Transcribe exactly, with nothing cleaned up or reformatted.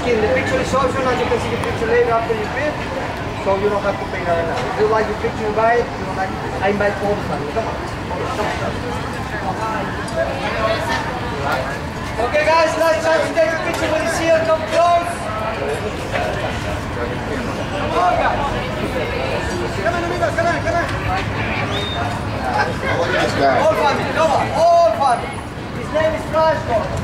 skin. The picture is optional, as you can see the picture later after you print, so you don't have to pay that now. If you like the picture, you buy it. If you don't like it, I invite all the family. Come on. Okay guys, last chance to take a picture with the seal. Come close. Come on guys. Come on amigos, come on, come on. All family, come on, all family. His name is Flash.